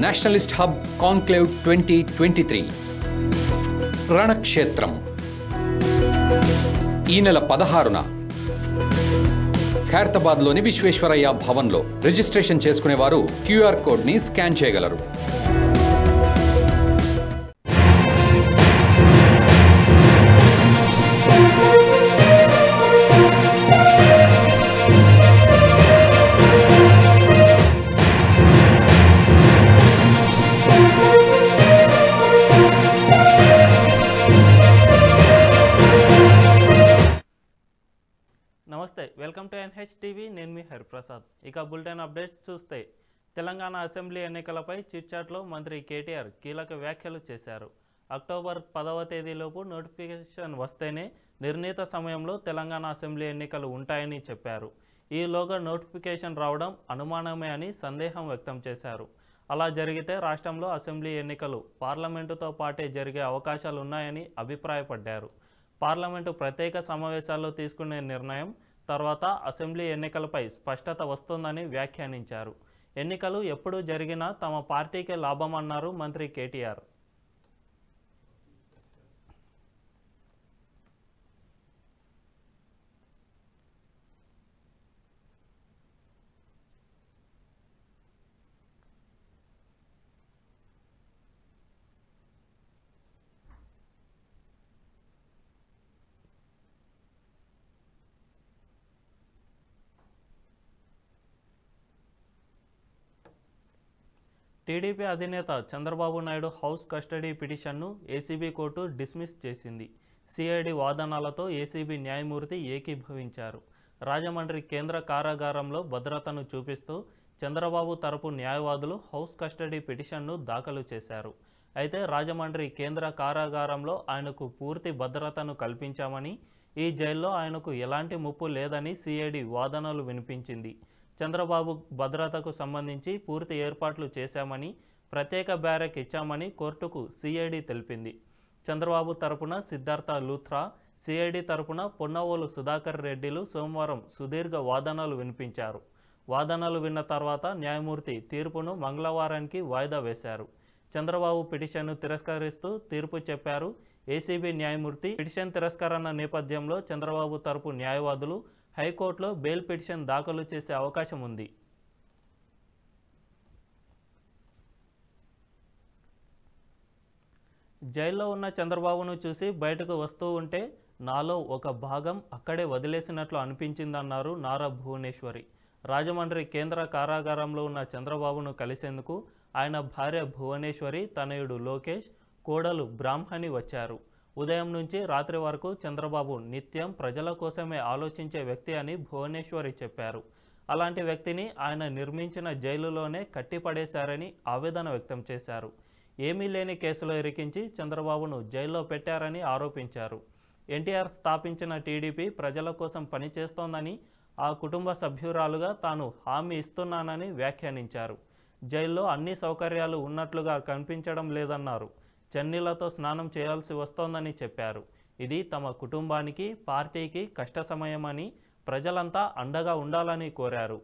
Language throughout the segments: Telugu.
నేషనలిస్ట్ హబ్ కాన్క్లేవ్ 2023 రణక్షేత్రం ఈ నెల 16న ఖైరతాబాద్లోని విశ్వేశ్వరయ్య భవన్లో రిజిస్ట్రేషన్ చేసుకునేవారు క్యూఆర్ కోడ్ని స్కాన్ చేయగలరు. నమస్తే, వెల్కమ్ టు ఎన్హెచ్ టీవీ. నేను మీ హరిప్రసాద్. ఇక బులెటిన్ అప్డేట్స్ చూస్తే, తెలంగాణ అసెంబ్లీ ఎన్నికలపై చిట్చాట్లో మంత్రి కేటీఆర్ కీలక వ్యాఖ్యలు చేశారు. అక్టోబర్ 10వ తేదీలోపు నోటిఫికేషన్ వస్తేనే నిర్ణీత సమయంలో తెలంగాణ అసెంబ్లీ ఎన్నికలు ఉంటాయని చెప్పారు. ఈలోగా నోటిఫికేషన్ రావడం అనుమానమే అని సందేహం వ్యక్తం చేశారు. అలా జరిగితే రాష్ట్రంలో అసెంబ్లీ ఎన్నికలు పార్లమెంటుతో పాటే జరిగే అవకాశాలు ఉన్నాయని అభిప్రాయపడ్డారు. పార్లమెంటు ప్రత్యేక సమావేశాల్లో తీసుకునే నిర్ణయం తర్వాత అసెంబ్లీ ఎన్నికలపై స్పష్టత వస్తుందని వ్యాఖ్యానించారు. ఎన్నికలు ఎప్పుడు జరిగినా తమ పార్టీకే లాభమన్నారు మంత్రి కేటీఆర్. టీడీపీ అధినేత చంద్రబాబు నాయుడు హౌస్ కస్టడీ పిటిషన్ను ఏసీబీ కోర్టు డిస్మిస్ చేసింది. సిఐడి వాదనలతో ఏసీబీ న్యాయమూర్తి ఏకీభవించారు. రాజమండ్రి కేంద్ర కారాగారంలో భద్రతను చూపిస్తూ చంద్రబాబు తరపు న్యాయవాదులు హౌస్ కస్టడీ పిటిషన్ను దాఖలు చేశారు. అయితే రాజమండ్రి కేంద్ర కారాగారంలో ఆయనకు పూర్తి భద్రతను కల్పించామని, ఈ జైల్లో ఆయనకు ఎలాంటి ముప్పు లేదని సిఐడి వాదనలు వినిపించింది. చంద్రబాబు భద్రతకు సంబంధించి పూర్తి ఏర్పాట్లు చేశామని, ప్రత్యేక బ్యారెక్ ఇచ్చామని కోర్టుకు సిఐడి తెలిపింది. చంద్రబాబు తరపున సిద్ధార్థ లూథ్రా, సిఐడి తరపున పొన్నవోలు సుధాకర్ రెడ్డిలు సోమవారం సుదీర్ఘ వాదనలు వినిపించారు. వాదనలు విన్న తర్వాత న్యాయమూర్తి తీర్పును మంగళవారానికి వాయిదా వేశారు. చంద్రబాబు పిటిషన్ను తిరస్కరిస్తూ తీర్పు చెప్పారు. ఏసీబీ న్యాయమూర్తి పిటిషన్ తిరస్కరణ నేపథ్యంలో చంద్రబాబు తరపు న్యాయవాదులు హైకోర్టులో బెయిల్ పిటిషన్ దాఖలు చేసే అవకాశం ఉంది. జైల్లో ఉన్న చంద్రబాబును చూసి బయటకు వస్తూ ఉంటే నాలో ఒక భాగం అక్కడే వదిలేసినట్లు అనిపించిందన్నారు నారా భువనేశ్వరి. రాజమండ్రి కేంద్ర కారాగారంలో ఉన్న చంద్రబాబును కలిసేందుకు ఆయన భార్య భువనేశ్వరి, తనయుడు లోకేష్, కోడలు బ్రాహ్మణి వచ్చారు. ఉదయం నుంచి రాత్రి వరకు చంద్రబాబు నిత్యం ప్రజల కోసమే ఆలోచించే వ్యక్తి అని భువనేశ్వరి చెప్పారు. అలాంటి వ్యక్తిని ఆయన నిర్మించిన జైలులోనే కట్టిపడేశారని ఆవేదన వ్యక్తం చేశారు. ఏమీ లేని కేసులో ఇరికించి చంద్రబాబును జైల్లో పెట్టారని ఆరోపించారు. ఎన్టీఆర్ స్థాపించిన టీడీపీ ప్రజల కోసం పనిచేస్తోందని, ఆ కుటుంబ సభ్యురాలుగా తాను హామీ ఇస్తున్నానని వ్యాఖ్యానించారు. జైల్లో అన్ని సౌకర్యాలు ఉన్నట్లుగా కనిపించడం లేదన్నారు. చన్నీళ్లతో స్నానం చేయాల్సి వస్తోందని చెప్పారు. ఇది తమ కుటుంబానికి, పార్టీకి కష్ట సమయమని, ప్రజలంతా అండగా ఉండాలని కోరారు.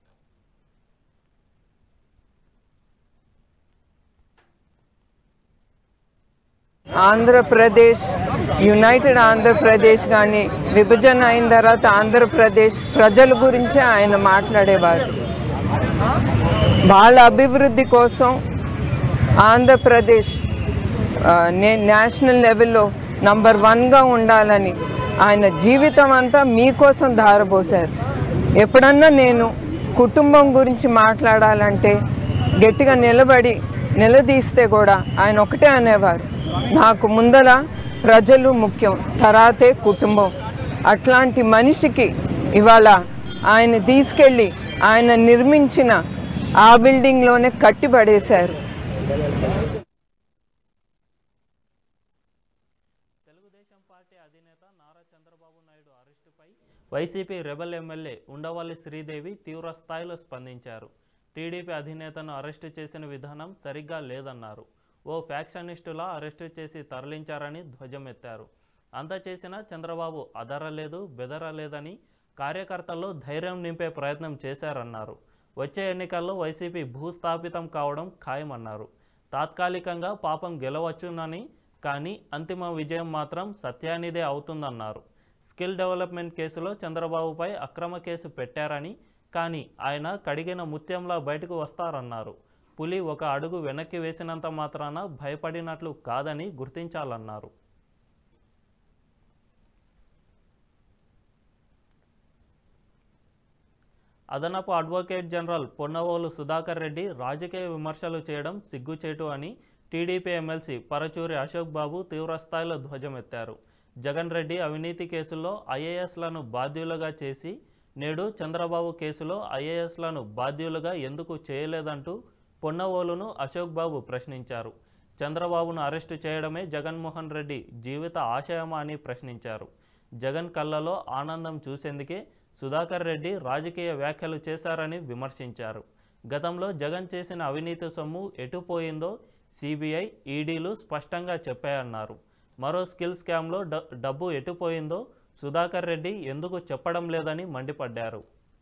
ఆంధ్రప్రదేశ్, యునైటెడ్ ఆంధ్రప్రదేశ్ కానీ విభజన అయిన తర్వాత ఆంధ్రప్రదేశ్ ప్రజల గురించి ఆయన మాట్లాడేవారు. వాళ్ళ అభివృద్ధి కోసం ఆంధ్రప్రదేశ్ నేషనల్ లెవెల్లో నంబర్ 1గా ఉండాలని ఆయన జీవితం అంతా మీకోసం ధారపోశారు. ఎప్పుడన్నా నేను కుటుంబం గురించి మాట్లాడాలంటే గట్టిగా నిలదీస్తే కూడా ఆయన ఒకటే అనేవారు, నాకు ముందర ప్రజలు ముఖ్యం, తర్వాతే కుటుంబం. అట్లాంటి మనిషికి ఇవాళ ఆయన తీసుకెళ్ళి ఆయన నిర్మించిన ఆ బిల్డింగ్లోనే కట్టిపడేశారు. తెలుగుదేశం పార్టీ అధినేత నారా చంద్రబాబు నాయుడు అరెస్టుపై YCP rebel MLA Undavalli Sridevi తీవ్ర స్థాయిలో స్పందించారు. టీడీపీ అధినేతను అరెస్టు చేసిన విధానం సరిగ్గా లేదన్నారు. ఓ ఫ్యాక్షనిస్టులా అరెస్టు చేసి తరలించారని ధ్వజమెత్తారు. అంత చేసినా చంద్రబాబు అదరలేదు, బెదరలేదని, కార్యకర్తల్లో ధైర్యం నింపే ప్రయత్నం చేశారన్నారు. వచ్చే ఎన్నికల్లో వైసీపీ భూస్థాపితం కావడం ఖాయమన్నారు. తాత్కాలికంగా పాపం గెలవచ్చునని, కానీ అంతిమ విజయం మాత్రం సత్యానిదే అవుతుందన్నారు. స్కిల్ డెవలప్మెంట్ కేసులో చంద్రబాబుపై అక్రమ కేసు పెట్టారని, కానీ ఆయన కడిగిన ముత్యంలా బయటకు వస్తారన్నారు. పులి ఒక అడుగు వెనక్కి వేసినంత మాత్రాన భయపడినట్లు కాదని గుర్తించాలన్నారు. అదనపు అడ్వకేట్ జనరల్ పొన్నవోలు సుధాకర్ రెడ్డి రాజకీయ విమర్శలు చేయడం సిగ్గుచేటు అని టీడీపీ ఎమ్మెల్సీ పరచూరి అశోక్ బాబు తీవ్రస్థాయిలో ధ్వజమెత్తారు. జగన్ రెడ్డి అవినీతి కేసుల్లో ఐఏఎస్లను బాధ్యులుగా చేసి నేడు చంద్రబాబు కేసులో ఐఏఎస్లను బాధ్యులుగా ఎందుకు చేయలేదంటూ పొన్నవోలును అశోక్ బాబు ప్రశ్నించారు. చంద్రబాబును అరెస్టు చేయడమే జగన్మోహన్ రెడ్డి జీవిత ఆశయమా అని ప్రశ్నించారు. జగన్ కళ్ళలో ఆనందం చూసేందుకే సుధాకర్ రెడ్డి రాజకీయ వ్యాఖ్యలు చేశారని విమర్శించారు. గతంలో జగన్ చేసిన అవినీతి సొమ్ము ఎటుపోయిందో సిబిఐ, ఈడీలు స్పష్టంగా చెప్పాయన్నారు. మరో స్కిల్ స్కామ్లో డబ్బు ఎటుపోయిందో సుధాకర్ రెడ్డి ఎందుకు చెప్పడం లేదని మండిపడ్డారు.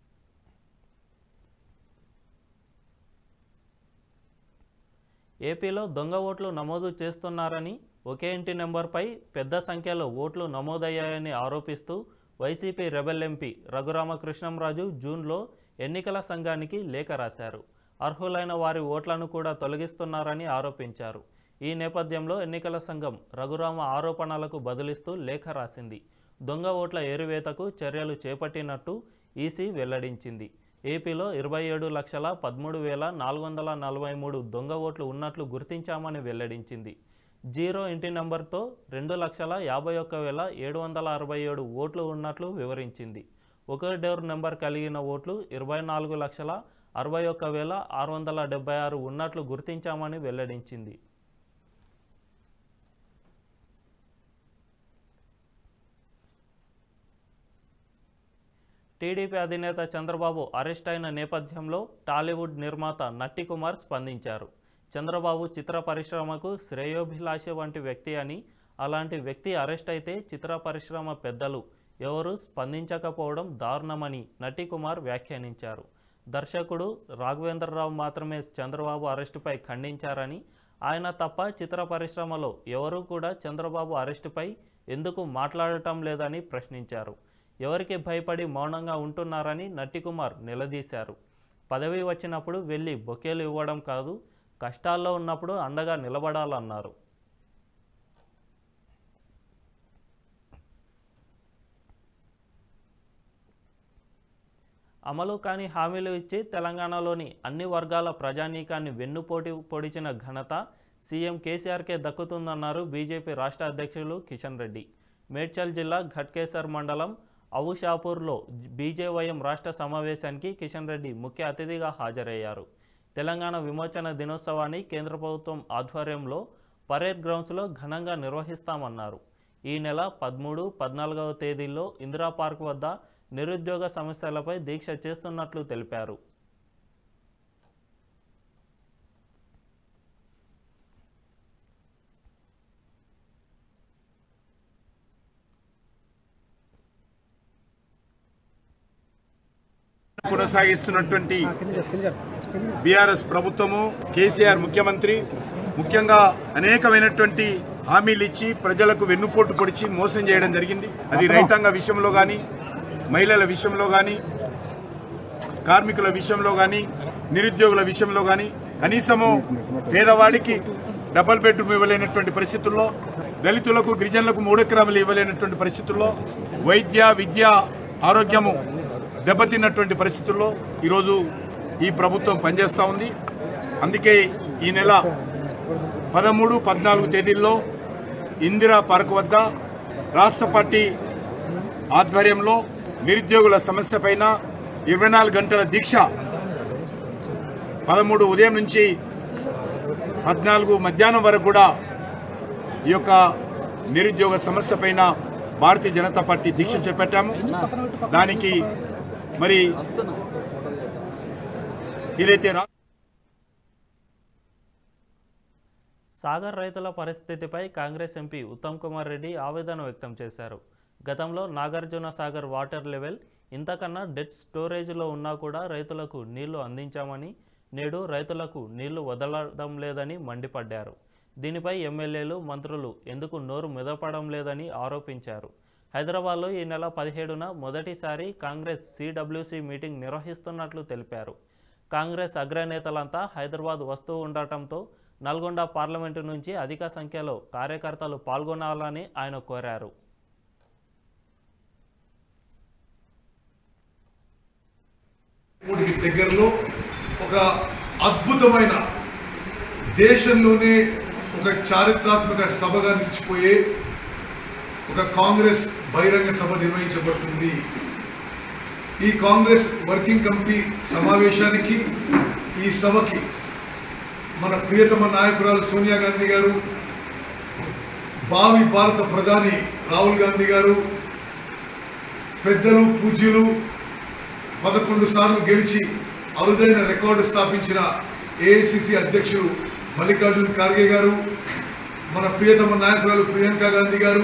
ఏపీలో దొంగ ఓట్లు నమోదు చేస్తున్నారని, ఒకే ఇంటి నెంబర్పై పెద్ద సంఖ్యలో ఓట్లు నమోదయ్యాయని ఆరోపిస్తూ వైసీపీ రెబెల్ ఎంపీ రఘురామకృష్ణంరాజు జూన్లో ఎన్నికల సంఘానికి లేఖ రాశారు. అర్హులైన వారి ఓట్లను కూడా తొలగిస్తున్నారని ఆరోపించారు. ఈ నేపథ్యంలో ఎన్నికల సంఘం రఘురామ ఆరోపణలకు బదులిస్తూ లేఖ రాసింది. దొంగ ఓట్ల ఏరువేతకు చర్యలు చేపట్టినట్టు ఈసీ వెల్లడించింది. ఏపీలో 27,13,443 దొంగ ఓట్లు ఉన్నట్లు గుర్తించామని వెల్లడించింది. జీరో ఇంటి నంబర్తో 2,51,767 ఓట్లు ఉన్నట్లు వివరించింది. ఒక డోర్ నెంబర్ కలిగిన ఓట్లు 24,61,676 ఉన్నట్లు గుర్తించామని వెల్లడించింది. టీడీపీ అధినేత చంద్రబాబు అరెస్ట్ అయిన నేపథ్యంలో టాలీవుడ్ నిర్మాత నట్టి కుమార్ స్పందించారు. చంద్రబాబు చిత్ర పరిశ్రమకు శ్రేయోభిలాషి వంటి వ్యక్తి అని, అలాంటి వ్యక్తి అరెస్ట్ అయితే చిత్ర పరిశ్రమ పెద్దలు ఎవరూ స్పందించకపోవడం దారుణమని నట్టి కుమార్ వ్యాఖ్యానించారు. దర్శకుడు రాఘవేంద్రరావు మాత్రమే చంద్రబాబు అరెస్టుపై ఖండించారని, ఆయన తప్ప చిత్ర పరిశ్రమలో ఎవరూ కూడా చంద్రబాబు అరెస్టుపై ఎందుకు మాట్లాడటం లేదని ప్రశ్నించారు. ఎవరికి భయపడి మౌనంగా ఉంటున్నారని నట్టి కుమార్ నిలదీశారు. పదవి వచ్చినప్పుడు వెళ్ళి బొకేలు ఇవ్వడం కాదు, కష్టాల్లో ఉన్నప్పుడు అండగా నిలబడాలన్నారు. అమలు కాని హామీలు ఇచ్చి తెలంగాణలోని అన్ని వర్గాల ప్రజానీకాన్ని వెన్నుపోటు పొడిచిన ఘనత సీఎం కేసీఆర్కే దక్కుతుందన్నారు బీజేపీ రాష్ట్ర అధ్యక్షులు కిషన్ రెడ్డి. మేడ్చల్ జిల్లా ఘట్కేసర్ మండలం అవుషాపూర్లో బీజేవైఎం రాష్ట్ర సమావేశానికి కిషన్ రెడ్డి ముఖ్య అతిథిగా హాజరయ్యారు. తెలంగాణ విమోచన దినోత్సవాన్ని కేంద్ర ప్రభుత్వం ఆధ్వర్యంలో పరేడ్ గ్రౌండ్స్లో ఘనంగా నిర్వహిస్తామన్నారు. ఈ నెల 13, 14వ తేదీల్లో ఇందిరా పార్క్ వద్ద నిరుద్యోగ సమస్యలపై దీక్ష చేస్తున్నట్లు తెలిపారు. కొనసాగిస్తున్నటువంటి బీఆర్ఎస్ ప్రభుత్వము, కేసీఆర్ ముఖ్యమంత్రి ముఖ్యంగా అనేకమైనటువంటి హామీలు ఇచ్చి ప్రజలకు వెన్నుపోటు పొడిచి మోసం చేయడం జరిగింది. అది రైతాంగ విషయంలో కానీ, మహిళల విషయంలో కానీ, కార్మికుల విషయంలో కానీ, నిరుద్యోగుల విషయంలో కానీ, కనీసము పేదవాడికి డబుల్ బెడ్రూమ్ ఇవ్వలేనటువంటి పరిస్థితుల్లో, దళితులకు గిరిజనులకు 3 ఎకరాలు ఇవ్వలేనటువంటి పరిస్థితుల్లో, వైద్య విద్య ఆరోగ్యము దెబ్బతిన్నటువంటి పరిస్థితుల్లో ఈరోజు ఈ ప్రభుత్వం పనిచేస్తూ ఉంది. అందుకే ఈ నెల 13, 14 తేదీల్లో ఇందిరా పార్క్ వద్ద రాష్ట్ర పార్టీ ఆధ్వర్యంలో నిరుద్యోగుల సమస్య పైన 24 గంటల దీక్ష 13 ఉదయం నుంచి 14 మధ్యాహ్నం వరకు కూడా ఈ యొక్క నిరుద్యోగ సమస్య పైన భారతీయ జనతా పార్టీ దీక్ష చేపట్టాము. దానికి మరి ఏదైతే సాగర్ రైతుల పరిస్థితిపై కాంగ్రెస్ ఎంపీ ఉత్తమ్ కుమార్ రెడ్డి ఆవేదన వ్యక్తం చేశారు. గతంలో నాగార్జున సాగర్ వాటర్ లెవెల్ ఇంతకన్నా డెట్ స్టోరేజ్లో ఉన్నా కూడా రైతులకు నీళ్లు అందించామని, నేడు రైతులకు నీళ్లు వదలడం లేదని మండిపడ్డారు. దీనిపై ఎమ్మెల్యేలు, మంత్రులు ఎందుకు నోరు మెదపడం లేదని ఆరోపించారు. హైదరాబాద్లో ఈ నెల 17న మొదటిసారి కాంగ్రెస్ సిడబ్ల్యూసి మీటింగ్ నిర్వహిస్తున్నట్లు తెలిపారు. కాంగ్రెస్ అగ్రనేతలంతా హైదరాబాద్ వస్తూ ఉండటంతో నల్గొండ పార్లమెంటు నుంచి అధిక సంఖ్యలో కార్యకర్తలు పాల్గొనాలని ఆయన కోరారు. దగ్గరలో ఒక అద్భుతమైన దేశంలోనే ఒక చారిత్రాత్మక సభగా నిలిచిపోయే ఒక కాంగ్రెస్ బహిరంగ సభ నిర్వహించబడుతుంది. ఈ కాంగ్రెస్ వర్కింగ్ కమిటీ సమావేశానికి, ఈ సభకి మన ప్రియతమ నాయకురాలు సోనియా గాంధీ గారు, భావి భారత ప్రధాని రాహుల్ గాంధీ గారు, పెద్దలు పూజ్యులు 11 సార్లు గెలిచి అరుదైన రికార్డు స్థాపించిన ఏఐసిసి అధ్యక్షులు మల్లికార్జున్ ఖార్గే గారు, మన ప్రియతమ నాయకురాలు ప్రియాంక గాంధీ గారు,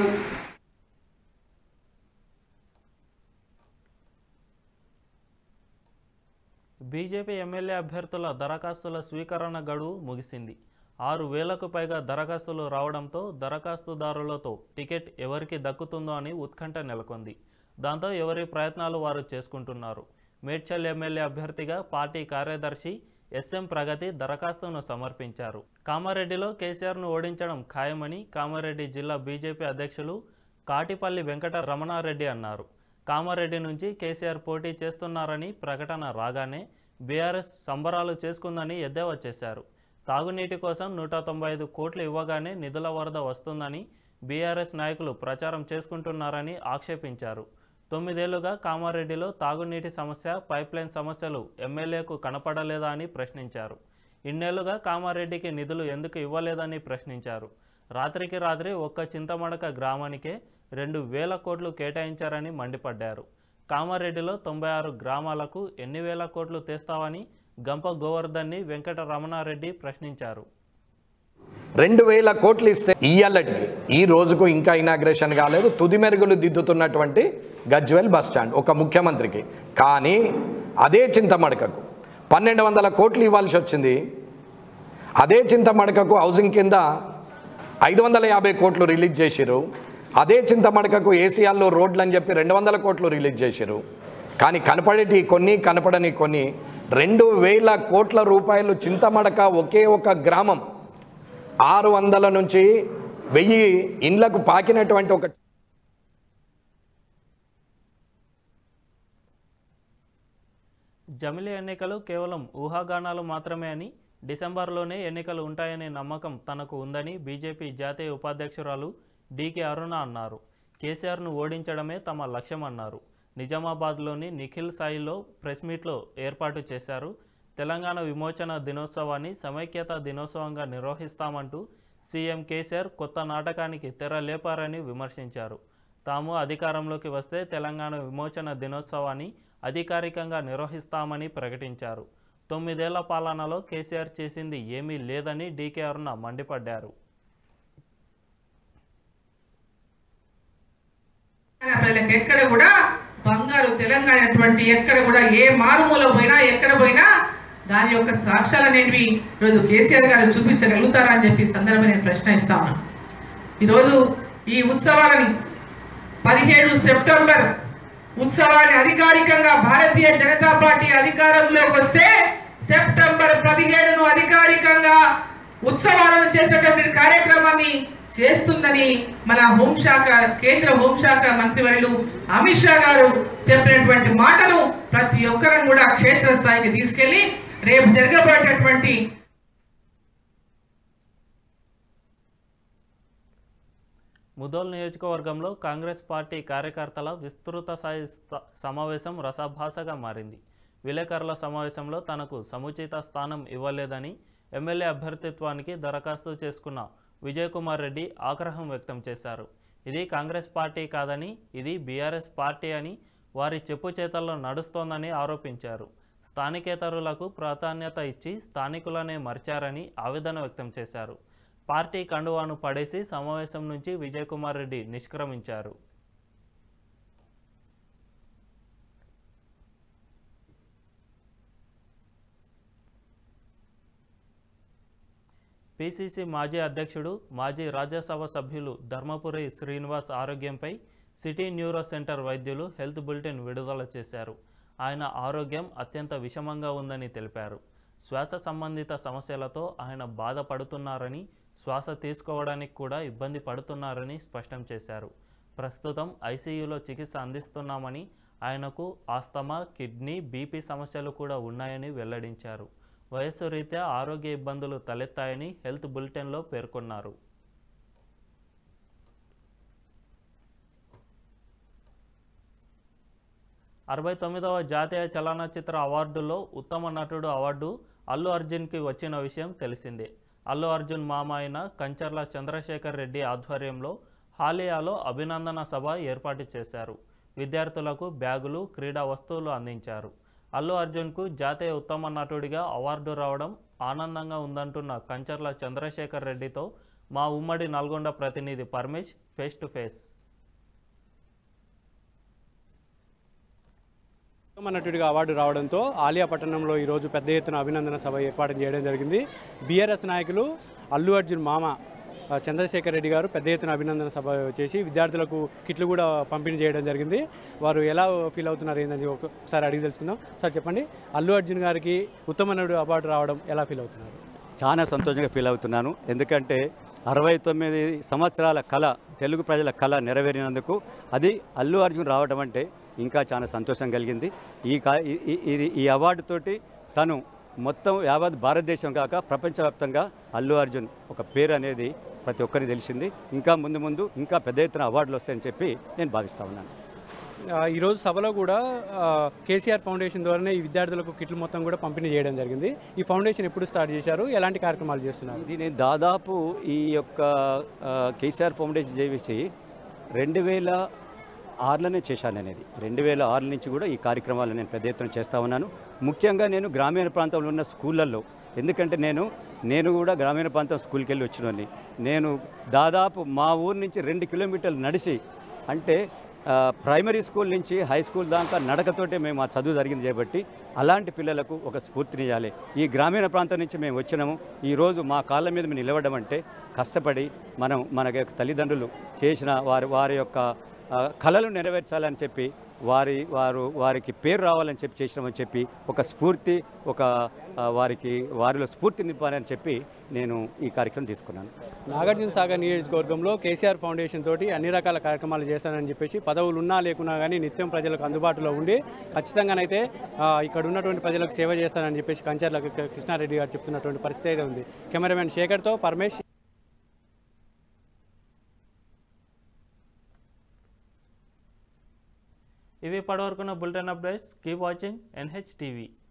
బీజేపీ ఎమ్మెల్యే అభ్యర్థుల దరఖాస్తుల స్వీకరణ గడువు ముగిసింది. 6,000కు పైగా దరఖాస్తులు రావడంతో దరఖాస్తుదారులతో టికెట్ ఎవరికి దక్కుతుందో అని ఉత్కంఠ నెలకొంది. దాంతో ఎవరి ప్రయత్నాలు వారు చేసుకుంటున్నారు. మేడ్చల్ ఎమ్మెల్యే అభ్యర్థిగా పార్టీ కార్యదర్శి ఎస్ఎం ప్రగతి దరఖాస్తును సమర్పించారు. కామారెడ్డిలో కేసీఆర్ను ఓడించడం ఖాయమని కామారెడ్డి జిల్లా బీజేపీ అధ్యక్షులు కాటిపల్లి వెంకట రమణారెడ్డి అన్నారు. కామారెడ్డి నుంచి కేసీఆర్ పోటీ చేస్తున్నారని ప్రకటన రాగానే బీఆర్ఎస్ సంబరాలు చేసుకుందని ఎద్దేవా చేశారు. తాగునీటి కోసం 195 కోట్లు ఇవ్వగానే నిధుల వరద వస్తుందని బీఆర్ఎస్ నాయకులు ప్రచారం చేసుకుంటున్నారని ఆక్షేపించారు. 9 ఏళ్లుగా కామారెడ్డిలో తాగునీటి సమస్య, పైప్లైన్ సమస్యలు ఎమ్మెల్యేకు కనపడలేదా అని ప్రశ్నించారు. ఇన్నేళ్లుగా కామారెడ్డికి నిధులు ఎందుకు ఇవ్వలేదని ప్రశ్నించారు. రాత్రికి రాత్రి ఒక్క చింతమడక గ్రామానికే 2,000 కోట్లు కేటాయించారని మండిపడ్డారు. కామారెడ్డిలో 96 గ్రామాలకు ఎన్ని వేల కోట్లు తెస్తావని గంప గోవర్ధన్ని వెంకట రమణారెడ్డి ప్రశ్నించారు. 2,000 కోట్లు ఇస్తే ఇయ్యాలటికి ఈ రోజుకు ఇంకా ఇనాగ్రేషన్ కాలేదు. తుది మెరుగులు దిద్దుతున్నటువంటి గజ్వేల్ బస్టాండ్ ఒక ముఖ్యమంత్రికి. కానీ అదే చింతమడకకు 1,200 కోట్లు ఇవ్వాల్సి వచ్చింది. అదే చింతమడకకు హౌసింగ్ కింద 550 కోట్లు రిలీజ్ చేసిరు. అదే చింతమడకకు ఏసీఆర్లో రోడ్లు అని చెప్పి 200 కోట్లు రిలీజ్ చేసిరు. కానీ కనపడేటి కొన్ని, కనపడని కొన్ని. 2,000 కోట్ల రూపాయలు చింతమడక ఒకే ఒక గ్రామం 600 నుంచి 1000 ఇండ్లకు పాకినటువంటి ఒక జమిలీ ఎన్నికలు కేవలం ఊహాగానాలు మాత్రమే అని, డిసెంబర్లోనే ఎన్నికలు ఉంటాయనే నమ్మకం తనకు ఉందని బీజేపీ జాతీయ ఉపాధ్యక్షురాలు డీకే అరుణ అన్నారు. కేసీఆర్ను ఓడించడమే తమ లక్ష్యమన్నారు. నిజామాబాద్లోని నిఖిల్ సాయిలో ప్రెస్ మీట్లో ఏర్పాటు చేశారు. తెలంగాణ విమోచన దినోత్సవాన్ని సమైక్యత దినోత్సవంగా నిర్వహిస్తామంటూ సీఎం కేసీఆర్ కొత్త నాటకానికి తెర లేపారని విమర్శించారు. తాము అధికారంలోకి వస్తే తెలంగాణ విమోచన దినోత్సవాన్ని అధికారికంగా నిర్వహిస్తామని ప్రకటించారు. 9 ఏళ్ల పాలనలో కేసీఆర్ చేసింది ఏమీ లేదని డీకే అరుణ మండిపడ్డారు. ఎక్కడ కూడా బంగారు తెలంగాణ అటువంటి ఎక్కడ కూడా ఏ మారుమూల పోయినా ఎక్కడ పోయినా దాని యొక్క సాక్ష్యాలు అనేవి ఈరోజు కేసీఆర్ గారు చూపించగలుగుతారా అని చెప్పి సందర్భంగా నేను ప్రశ్నిస్తా ఉన్నాను. ఈరోజు ఈ ఉత్సవాలని 17 సెప్టెంబర్ ఉత్సవాన్ని అధికారికంగా భారతీయ జనతా పార్టీ అధికారంలోకి వస్తే సెప్టెంబర్ 17ను అధికారికంగా ఉత్సవాలను చేసేటువంటి కార్యక్రమాన్ని చేస్తుందని మన హోంశాఖ కేంద్ర హోంశాఖ మంత్రివర్యులు అమిత్ షా గారు చెప్పినటువంటి మాటను ప్రతి ఒక్కరం కూడా క్షేత్రస్థాయికి తీసుకెళ్లి రేపు జరగబోయేటటువంటి ముదోల్ నియోజకవర్గంలో కాంగ్రెస్ పార్టీ కార్యకర్తల విస్తృత స్థాయి సమావేశం రసాభాసగా మారింది. విలేకరుల సమావేశంలో తనకు సముచిత స్థానం ఇవ్వలేదని ఎమ్మెల్యే అభ్యర్థిత్వానికి దరఖాస్తు చేసుకున్న విజయ్ కుమార్ రెడ్డి ఆగ్రహం వ్యక్తం చేశారు. ఇది కాంగ్రెస్ పార్టీ కాదని, ఇది బీఆర్ఎస్ పార్టీ అని వారి చెప్పు చేతల్లో నడుస్తోందని ఆరోపించారు. స్థానికేతరులకు ప్రాధాన్యత ఇచ్చి స్థానికులనే మర్చారని ఆవేదన వ్యక్తం చేశారు. పార్టీ కండువాను పడేసి సమావేశం నుంచి విజయ్ కుమార్ రెడ్డి నిష్క్రమించారు. పిసిసి మాజీ అధ్యక్షుడు మాజీ రాజ్యసభ సభ్యులు ధర్మపురి శ్రీనివాస్ ఆరోగ్యంపై సిటీ న్యూరో సెంటర్ వైద్యులు హెల్త్ బులెటిన్ విడుదల చేశారు. ఆయన ఆరోగ్యం అత్యంత విషమంగా ఉందని తెలిపారు. శ్వాస సంబంధిత సమస్యలతో ఆయన బాధపడుతున్నారని, శ్వాస తీసుకోవడానికి కూడా ఇబ్బంది పడుతున్నారని స్పష్టం చేశారు. ప్రస్తుతం ఐసీయూలో చికిత్స అందిస్తున్నామని, ఆయనకు ఆస్తమా, కిడ్నీ, బీపీ సమస్యలు కూడా ఉన్నాయని వెల్లడించారు. వయస్సు రీత్యా ఆరోగ్య ఇబ్బందులు తలెత్తాయని హెల్త్ బులెటిన్లో పేర్కొన్నారు. 69వ జాతీయ చలనచిత్ర అవార్డులో ఉత్తమ నటుడు అవార్డు అల్లు అర్జున్కి వచ్చిన విషయం తెలిసిందే. అల్లు అర్జున్ మామ అయిన కంచర్ల చంద్రశేఖర్ రెడ్డి ఆధ్వర్యంలో హాలియాలో అభినందన సభ ఏర్పాటు చేశారు. విద్యార్థులకు బ్యాగులు, క్రీడా వస్తువులు అందించారు. అల్లు అర్జున్కు జాతీయ ఉత్తమ నటుడిగా అవార్డు రావడం ఆనందంగా ఉందంటున్న కంచర్ల చంద్రశేఖర్ రెడ్డితో మా ఉమ్మడి నల్గొండ ప్రతినిధి పరమేష్ ఫేస్ టు ఫేస్. ఉత్తమ నటుడిగా అవార్డు రావడంతో ఆలియా పట్టణంలో ఈరోజు పెద్ద ఎత్తున అభినందన సభ ఏర్పాటు చేయడం జరిగింది. బీఆర్ఎస్ నాయకులు అల్లు అర్జున్ మామ చంద్రశేఖర్ రెడ్డి గారు పెద్ద ఎత్తున అభినందన సభ చేసి విద్యార్థులకు కిట్లు కూడా పంపిణీ చేయడం జరిగింది. వారు ఎలా ఫీల్ అవుతున్నారు ఏందని ఒకసారి అడిగి తెలుసుకుందాం. సార్ చెప్పండి, అల్లు అర్జున్ గారికి ఉత్తమ నటుడు అవార్డు రావడం ఎలా ఫీల్ అవుతున్నారు? చాలా సంతోషంగా ఫీల్ అవుతున్నాను. ఎందుకంటే 69 సంవత్సరాల కళ, తెలుగు ప్రజల కళ నెరవేరినందుకు అది అల్లు అర్జున్ రావడం అంటే ఇంకా చాలా సంతోషం కలిగింది. ఈ అవార్డుతోటి తను మొత్తం యావత్ భారతదేశం కాక ప్రపంచవ్యాప్తంగా అల్లు అర్జున్ ఒక పేరు అనేది ప్రతి ఒక్కరికి తెలిసింది. ఇంకా ముందు ఇంకా పెద్ద ఎత్తున అవార్డులు వస్తాయని చెప్పి నేను భావిస్తూ ఉన్నాను. ఈరోజు సభలో కూడా కేసీఆర్ ఫౌండేషన్ ద్వారానే ఈ విద్యార్థులకు కిట్లు మొత్తం కూడా పంపిణీ చేయడం జరిగింది. ఈ ఫౌండేషన్ ఎప్పుడు స్టార్ట్ చేశారు, ఎలాంటి కార్యక్రమాలు చేస్తున్నారు? దీన్ని దాదాపు ఈ యొక్క కేసీఆర్ ఫౌండేషన్ చేసి 2006లోనే చేశాను అనేది. 2006 నుంచి కూడా ఈ కార్యక్రమాలు నేను పెద్ద ఎత్తున చేస్తూ ఉన్నాను. ముఖ్యంగా నేను గ్రామీణ ప్రాంతంలో ఉన్న స్కూళ్ళల్లో, ఎందుకంటే నేను కూడా గ్రామీణ ప్రాంతం స్కూల్కి వెళ్ళి వచ్చినోని. నేను దాదాపు మా ఊరు నుంచి 2 కిలోమీటర్లు నడిచి, అంటే ప్రైమరీ స్కూల్ నుంచి హై స్కూల్ దాకా నడకతోటే మేము ఆ చదువు జరిగింది కాబట్టి అలాంటి పిల్లలకు ఒక స్ఫూర్తినియాలి. ఈ గ్రామీణ ప్రాంతం నుంచి మేము వచ్చినాము. ఈరోజు మా కాళ్ళ మీద మేము నిలవడం అంటే కష్టపడి మన తల్లిదండ్రులు చేసిన వారి యొక్క కళలు నెరవేర్చాలని చెప్పి వారికి పేరు రావాలని చెప్పి చేసినామని చెప్పి ఒక స్ఫూర్తి, వారిలో స్ఫూర్తి నింపాలని చెప్పి నేను ఈ కార్యక్రమం తీసుకున్నాను. నాగార్జున సాగర్ నియోజకవర్గంలో కేసీఆర్ ఫౌండేషన్ తోటి అన్ని రకాల కార్యక్రమాలు చేస్తానని చెప్పేసి, పదవులు ఉన్నా లేకున్నా కానీ నిత్యం ప్రజలకు అందుబాటులో ఉండి ఖచ్చితంగానైతే ఇక్కడ ఉన్నటువంటి ప్రజలకు సేవ చేస్తానని చెప్పేసి కంచర్ల కృష్ణారెడ్డి గారు చెప్తున్నటువంటి పరిస్థితి అయితే ఉంది. కెమెరామెన్ శేఖర్తో పరమేష్. ఇవి ఇప్పటివరకున్న bulletin updates. Keep watching NH TV.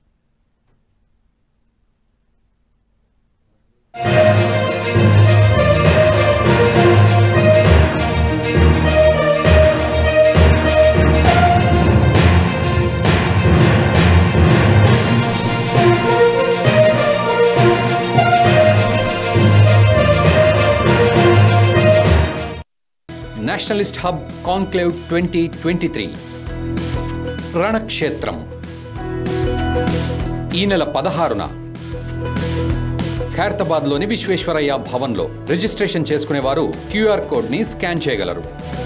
Nationalist hub conclave 2023 రణక్షేత్రం ఈ నెల 16న ఖైరతాబాద్లోని విశ్వేశ్వరయ్య భవన్లో రిజిస్ట్రేషన్ చేసుకునేవారు QR కోడ్ని స్కాన్ చేయగలరు.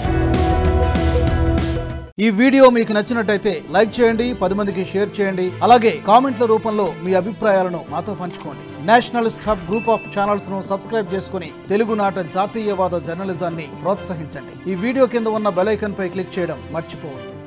ఈ వీడియో మీకు నచ్చినట్టయితే లైక్ చేయండి, 10 మందికి షేర్ చేయండి. అలాగే కామెంట్ల రూపంలో మీ అభిప్రాయాలను మాతో పంచుకోండి. Nationalist hub group of channels ను సబ్స్క్రైబ్ చేసుకుని తెలుగునాట జాతీయవాద జర్నలిజాన్ని ప్రోత్సహించండి. ఈ వీడియో కింద ఉన్న బెల్ ఐకాన్ పై క్లిక్ చేయడం మర్చిపోవద్దు.